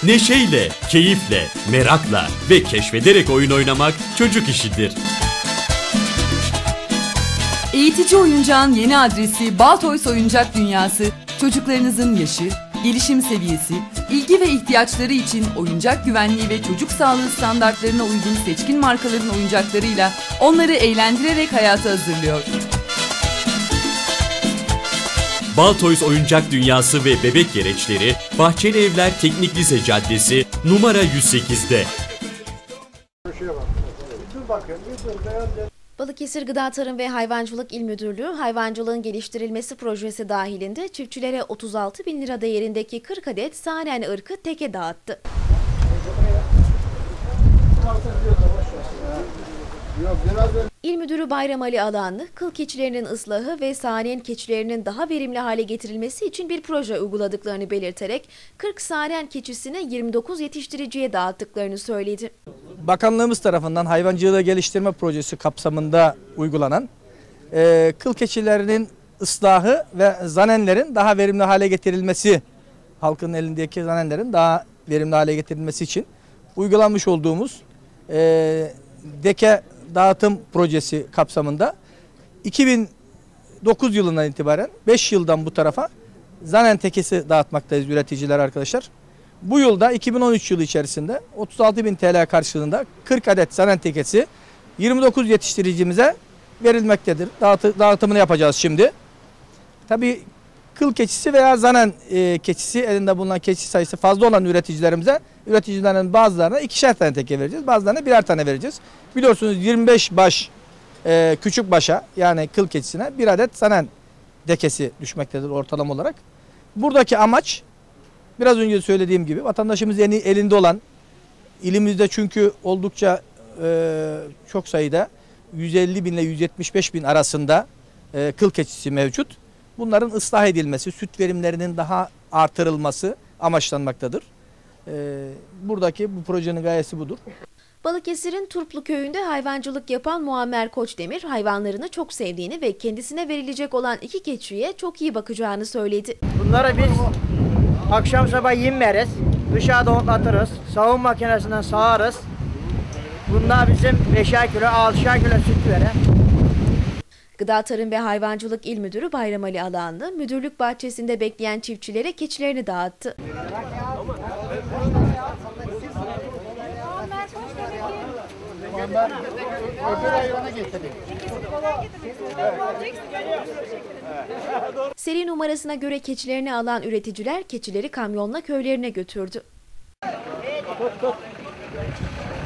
Neşeyle, keyifle, merakla ve keşfederek oyun oynamak çocuk işidir. Eğitici oyuncağın yeni adresi Baltoys Oyuncak Dünyası, çocuklarınızın yaşı, gelişim seviyesi, ilgi ve ihtiyaçları için oyuncak güvenliği ve çocuk sağlığı standartlarına uygun seçkin markaların oyuncaklarıyla onları eğlendirerek hayata hazırlıyor. Baltoys Oyuncak Dünyası ve Bebek Gereçleri, Bahçeli Evler Teknik Lise Caddesi, numara 108'de. Balıkesir Gıda Tarım ve Hayvancılık İl Müdürlüğü, hayvancılığın geliştirilmesi projesi dahilinde çiftçilere 36.000 lira değerindeki 40 adet sahnen ırkı teke dağıttı. İl Müdürü Bayram Ali Alanlı, kıl keçilerinin ıslahı ve sahnen keçilerinin daha verimli hale getirilmesi için bir proje uyguladıklarını belirterek 40 sahnen keçisini 29 yetiştiriciye dağıttıklarını söyledi. Bakanlığımız tarafından hayvancılığı geliştirme projesi kapsamında uygulanan kıl keçilerinin ıslahı ve zanenlerin daha verimli hale getirilmesi, halkın elindeki zanenlerin daha verimli hale getirilmesi için uygulanmış olduğumuz deke dağıtım projesi kapsamında 2009 yılından itibaren 5 yıldan bu tarafa zanen tekesi dağıtmaktayız üreticiler arkadaşlar. Bu yılda 2013 yılı içerisinde 36.000 TL karşılığında 40 adet zanen tekesi 29 yetiştiricimize verilmektedir. Dağıtımını yapacağız şimdi. Tabii kıl keçisi veya zanen keçisi, elinde bulunan keçi sayısı fazla olan üreticilerin bazılarına 2'şer tane teke vereceğiz. Bazılarına 1'er tane vereceğiz. Biliyorsunuz 25 baş küçük başa, yani kıl keçisine 1 adet zanen dekesi düşmektedir ortalama olarak. Buradaki amaç, biraz önce söylediğim gibi, vatandaşımız elinde olan, ilimizde çünkü oldukça çok sayıda 150 bin ile 175 bin arasında kıl keçisi mevcut. Bunların ıslah edilmesi, süt verimlerinin daha artırılması amaçlanmaktadır. Buradaki bu projenin gayesi budur. Balıkesir'in Turplu köyünde hayvancılık yapan Muammer Koçdemir, hayvanlarını çok sevdiğini ve kendisine verilecek olan 2 keçiye çok iyi bakacağını söyledi. Bunları biz akşam sabah yem veririz, dışarıda otlatırız, sağım makinesinden sağarız. Bunlar bizim 5'er kilo, 6'şer kilo süt verir. Gıda Tarım ve Hayvancılık İl Müdürü Bayram Ali Alanlı, müdürlük bahçesinde bekleyen çiftçilere keçilerini dağıttı. Seri numarasına göre keçilerini alan üreticiler keçileri kamyonla köylerine götürdü.